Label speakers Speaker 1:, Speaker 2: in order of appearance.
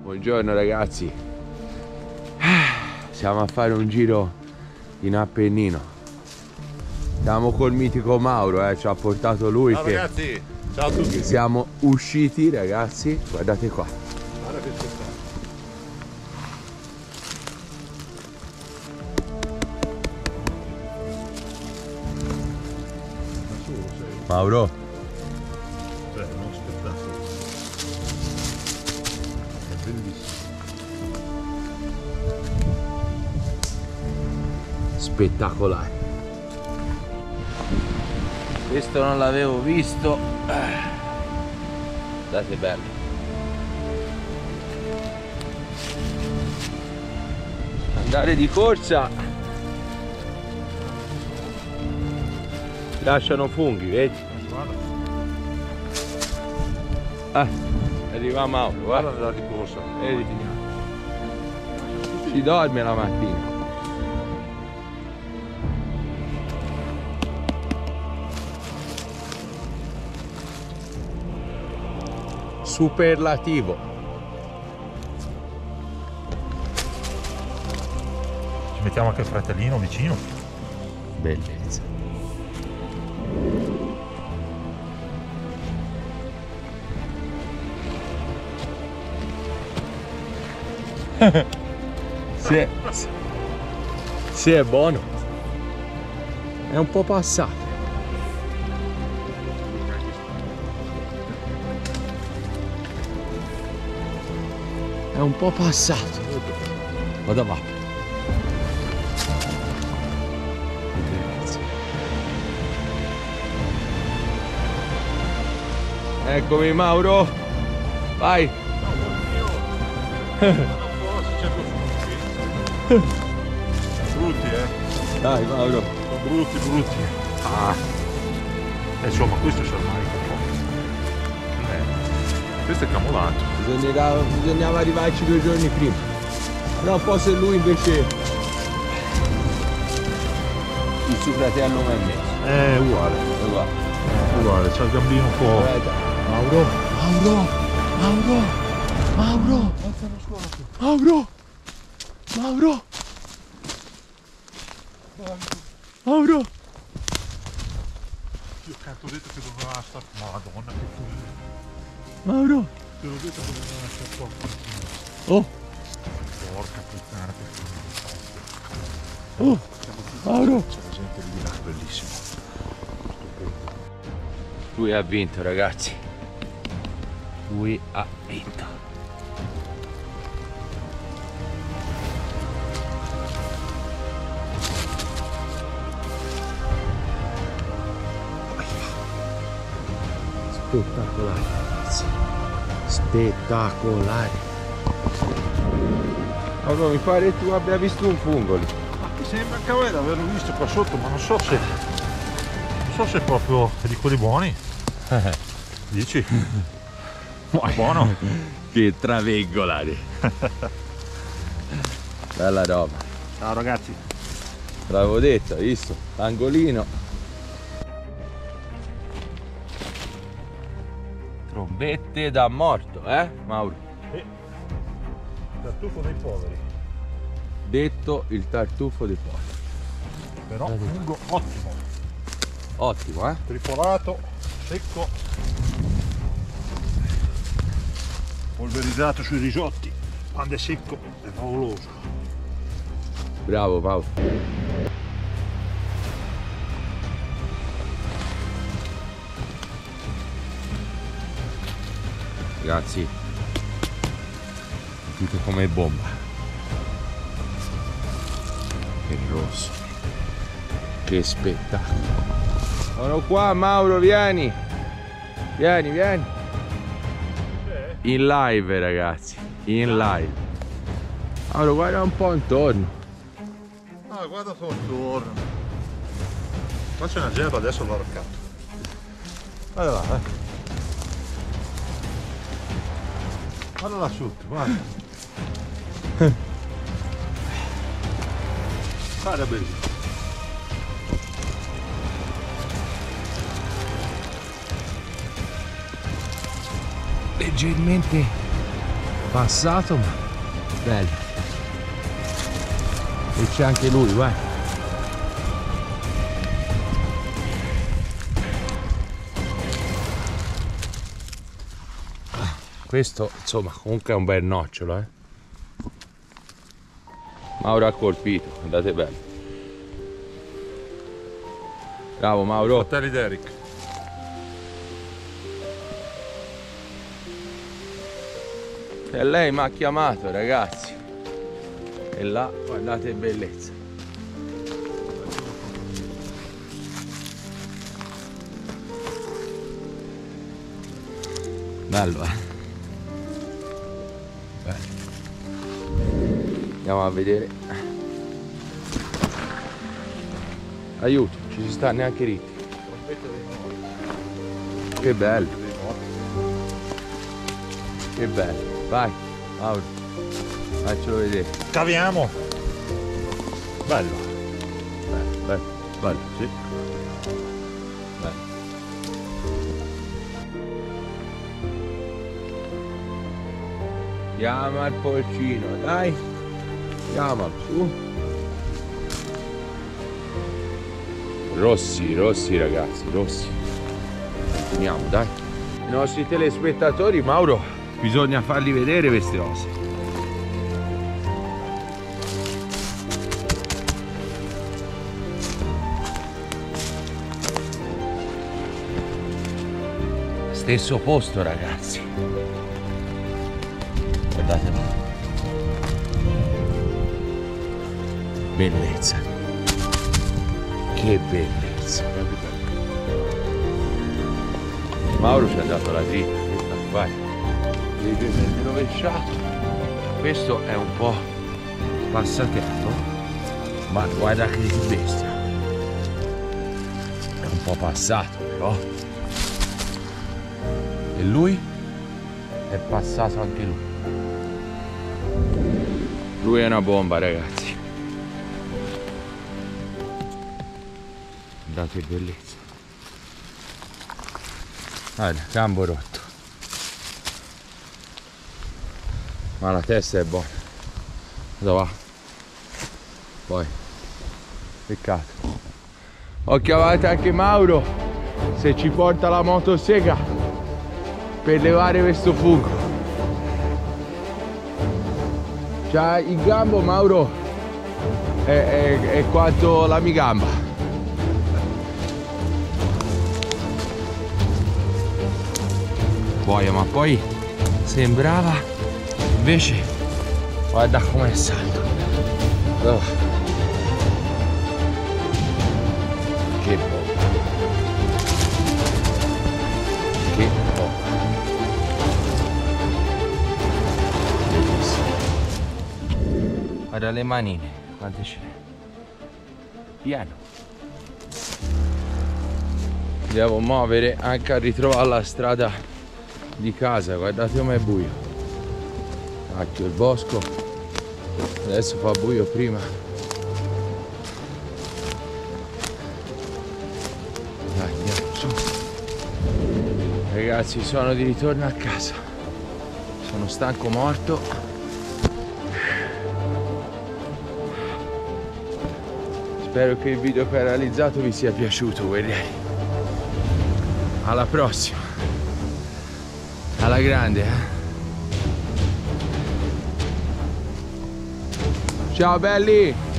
Speaker 1: Buongiorno ragazzi. Siamo a fare un giro in Appennino. Siamo col mitico Mauro, ci ha portato lui.
Speaker 2: Ciao ragazzi, ciao a tutti.
Speaker 1: Siamo usciti ragazzi, guardate qua.
Speaker 2: Guarda che spettacolo.
Speaker 1: Mauro.
Speaker 2: Uno spettacolo. È bellissimo.
Speaker 1: Spettacolare. Questo non l'avevo visto. Guardate bello. Andare di corsa. Lasciano funghi, vedi? Arriva Mauro, guarda
Speaker 2: Guarda di corsa.
Speaker 1: vedi? Si dorme la mattina. Superlativo.
Speaker 2: Ci mettiamo anche il fratellino vicino.
Speaker 1: Bellezza. Sì, è buono. È un po' passato. È un po' passato. Vado avanti. Eccomi Mauro. Vai.
Speaker 2: Brutti,
Speaker 1: Dai Mauro.
Speaker 2: sono brutti. Insomma, questo c'è ormai un po'. Questo è camolato.
Speaker 1: Bisognava arrivarci 2 giorni prima. No, un po' se lui invece il suo fratello mi ha messo.
Speaker 2: Uguale.
Speaker 1: Guarda.
Speaker 2: Uguale, c'ha il gambino un po'.
Speaker 1: Mauro.
Speaker 2: Io cazzo ho detto che doveva stare. Madonna che furia.
Speaker 1: Mauro.
Speaker 2: Te l'ho detto che doveva stare qua.
Speaker 1: Oh.
Speaker 2: Porca puttana che furia.
Speaker 1: Oh. Mauro.
Speaker 2: C'è la gente di là, bellissimo.
Speaker 1: Lui ha vinto ragazzi. Lui ha vinto. Spettacolare ragazzi. Spettacolare. Allora mi pare tu abbia visto un fungo lì.
Speaker 2: Ma mi sembra anche di averlo visto qua sotto, ma non so se è proprio di quelli buoni. Dici? Buono.
Speaker 1: Che traveggolare. Bella roba.
Speaker 2: Ciao ragazzi.
Speaker 1: Te l'avevo detto, hai visto? Angolino. Trombette da morto, Mauro?
Speaker 2: Tartufo dei poveri.
Speaker 1: Detto il tartufo dei poveri.
Speaker 2: Però fungo ottimo.
Speaker 1: Ottimo,
Speaker 2: Tripolato, secco. Polverizzato sui risotti. Quando è secco è favoloso.
Speaker 1: Bravo Paolo. Ragazzi, sentite com'è bomba. Che rosso. Che spettacolo. Sono qua Mauro, vieni. Vieni. In live ragazzi, in live. Mauro guarda un po' intorno.
Speaker 2: Ah, guarda attorno. Qua c'è una gerba, adesso l'ho raccato. Guarda là, Guarda là sotto, guarda. Guarda bellissimo.
Speaker 1: Leggermente passato, ma bello. E c'è anche lui, vai. Questo insomma comunque è un bel nocciolo, eh. Mauro ha colpito, andate bene. Bravo Mauro.
Speaker 2: Fratelli d'Eric.
Speaker 1: E lei mi ha chiamato, ragazzi. E là, guardate bellezza. Bello, eh? Bello. Andiamo a vedere. Aiuto, ci si sta neanche ritti. Che bello. Che bello. Vai, Mauro. Faccelo vedere.
Speaker 2: Caviamo. Bello.
Speaker 1: Bello.
Speaker 2: Bello, sì.
Speaker 1: Bello. Chiama il polcino, dai. Chiamalo, su. Rossi, rossi ragazzi, rossi. Continuiamo, dai. I nostri telespettatori, Mauro, bisogna farli vedere queste cose. Stesso posto, ragazzi. Guardate. Bellezza. Che bellezza. Mauro ci è andato la dritta. Vai. Leggermente rovesciato. Questo è un po' passatempo, ma guarda che bestia. È un po' passato però. E lui è passato anche lui. Lui è una bomba, ragazzi. Guardate che bellezza. Guarda, gambo rotto. Ma la testa è buona. Dove va? Poi. Peccato. Ho chiamato anche Mauro se ci porta la motosega per levare questo fungo. C'ha il gambo, Mauro, è quanto la mia gamba. Boia, ma poi sembrava, invece guarda com'è salto. Oh. Che bomba. Che bomba. Bellissimo. Guarda le manine, quante ce n'è. Piano. Devo muovere anche a ritrovare la strada di casa, guardate com'è buio. Cacchio, il bosco adesso fa buio prima. Dai, andiamo su. Ragazzi, sono di ritorno a casa. Sono stanco morto. Spero che il video che ho realizzato vi sia piaciuto, guerrieri. Alla prossima. Alla grande, eh? Ciao belli!